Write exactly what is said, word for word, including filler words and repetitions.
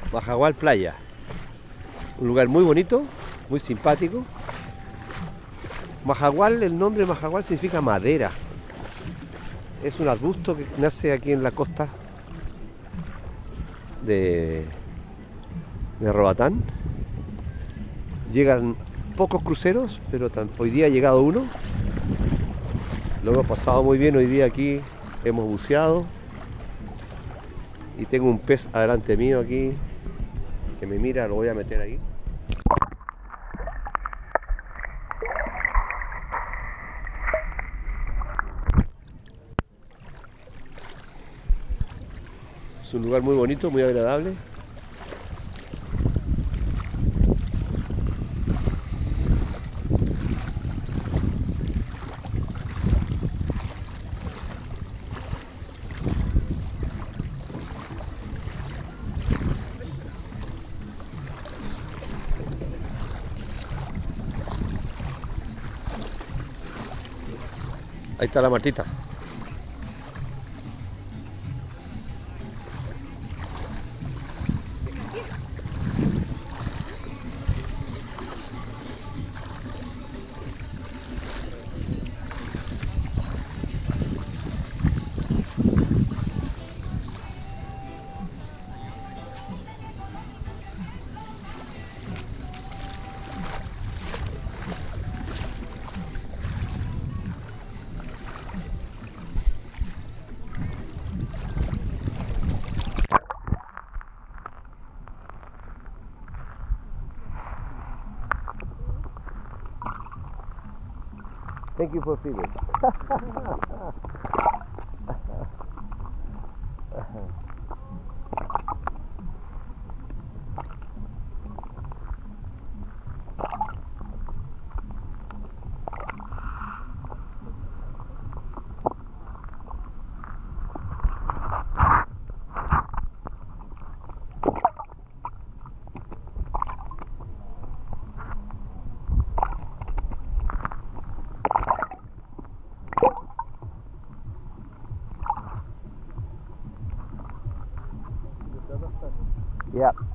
Majagual Playa. Un lugar muy bonito, muy simpático. Majagual, el nombre Majagual significa madera. Es un arbusto que nace aquí en la costa de, de Roatán. Llegan pocos cruceros, pero hoy día ha llegado uno. Lo hemos pasado muy bien hoy día aquí, hemos buceado. Y tengo un pez adelante mío aquí que me mira, lo voy a meter ahí. Es un lugar muy bonito, muy agradable. Ahí está la Martita. Thank you for feeding. Yeah.